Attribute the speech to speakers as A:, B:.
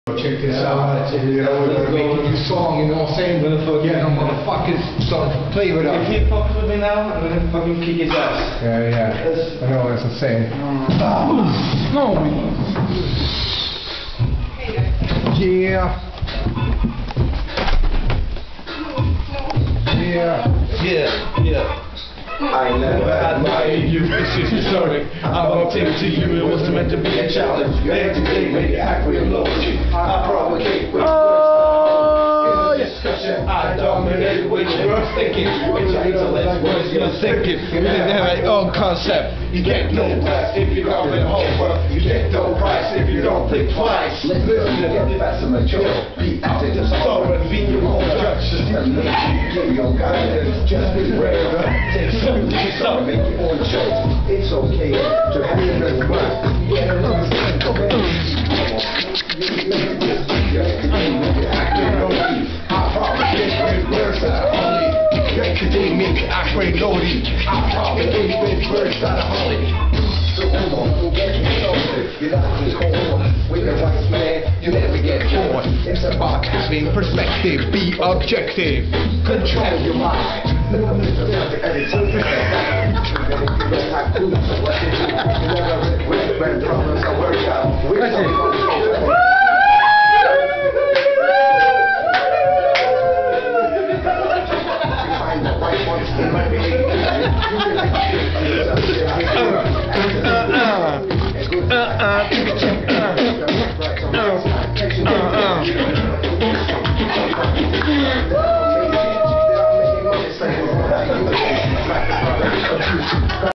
A: Check this out, you know, we're making this song, you know what I'm saying? Yeah, no motherfuckers, so play with us.
B: If he fucks with me now, I'm gonna fucking kick his ass.
A: Yeah. I know, that's the same. No! Yeah.
B: I never admired you, this is historic. I'm bumped into you, it was meant to be a challenge. Today, make it act real low. I provocate with words. In the discussion, I dominate with your thinking. It's your intellect, words you're thinking. You have your own concept. You get no price if you don't live over. You get no price if you don't think twice. Listen to the best of mature. Be active, so and be your own judge. Give your guidance, just be brave. Take something, make your own choice. It's okay to have your work. Yeah, academic, I pray Lodi. I propagate with words that are holy. So don't get me started. You're not just home. With the right man, you never get bored. It's about having perspective, be objective. Control your mind. Every time you have to, so what you do? You never regret problems or work out.